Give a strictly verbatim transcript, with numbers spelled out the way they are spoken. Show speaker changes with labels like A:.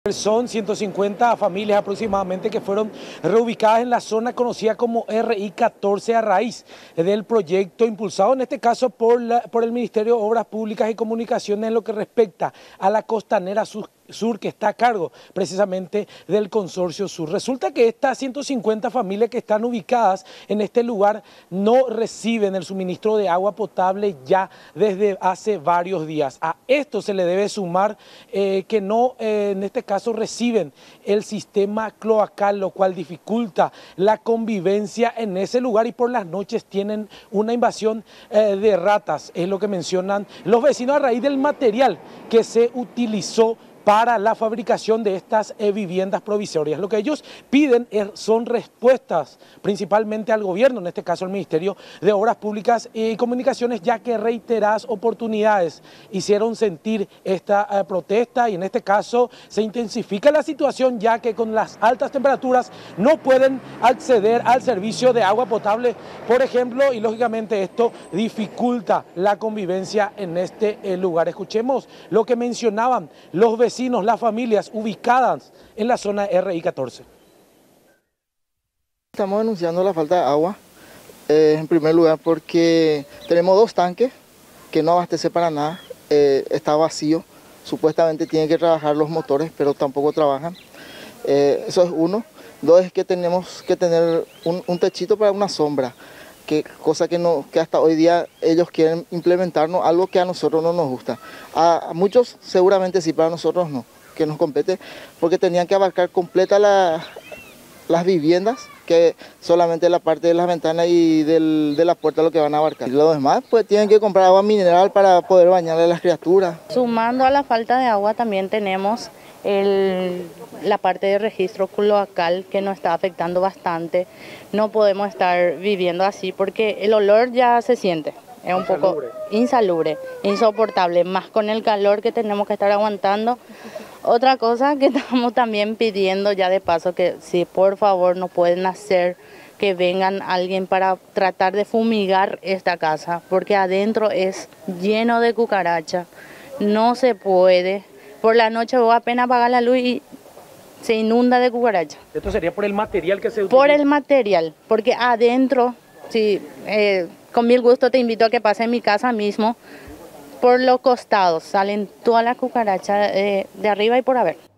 A: Son ciento cincuenta familias aproximadamente que fueron reubicadas en la zona conocida como R I catorce a raíz del proyecto impulsado en este caso por, la, por el Ministerio de Obras Públicas y Comunicaciones en lo que respecta a la costanera sur, sur que está a cargo precisamente del Consorcio Sur. Resulta que estas ciento cincuenta familias que están ubicadas en este lugar no reciben el suministro de agua potable ya desde hace varios días. A esto se le debe sumar eh, que no, eh, en este caso, caso reciben el sistema cloacal, lo cual dificulta la convivencia en ese lugar y por las noches tienen una invasión eh, de ratas, es lo que mencionan los vecinos a raíz del material que se utilizó para la fabricación de estas eh, viviendas provisorias. Lo que ellos piden es, son respuestas principalmente al gobierno, en este caso al Ministerio de Obras Públicas y Comunicaciones, ya que reiteradas oportunidades hicieron sentir esta eh, protesta y en este caso se intensifica la situación ya que con las altas temperaturas no pueden acceder al servicio de agua potable, por ejemplo, y lógicamente esto dificulta la convivencia en este eh, lugar. Escuchemos lo que mencionaban los vecinos vecinos, las familias ubicadas en la zona R I catorce.
B: Estamos denunciando la falta de agua, eh, en primer lugar porque tenemos dos tanques que no abastecen para nada, eh, está vacío, supuestamente tienen que trabajar los motores, pero tampoco trabajan, eh, eso es uno. Dos es que tenemos que tener un, un techito para una sombra, que, cosa que, no, que hasta hoy día ellos quieren implementarnos, algo que a nosotros no nos gusta. A, a muchos seguramente sí, para nosotros no, que nos compete, porque tenían que abarcar completa la, las viviendas, que solamente la parte de las ventanas y del, de la puerta lo que van a abarcar. Y los demás pues tienen que comprar agua mineral para poder bañarle a las criaturas.
C: Sumando a la falta de agua también tenemos El, la parte de registro cloacal que nos está afectando bastante. No podemos estar viviendo así porque el olor ya se siente, es un insalubre. poco insalubre, insoportable, más con el calor que tenemos que estar aguantando. Otra cosa que estamos también pidiendo ya de paso, que si por favor no pueden hacer que vengan alguien para tratar de fumigar esta casa, porque adentro es lleno de cucarachas, no se puede. Por la noche vos apenas apagas la luz y se inunda de cucaracha.
A: ¿Esto sería por el material que se utiliza?
C: Por el material, porque adentro, sí, eh, con mil gusto te invito a que pase en mi casa mismo, por los costados salen todas las cucarachas eh, de arriba y por haber.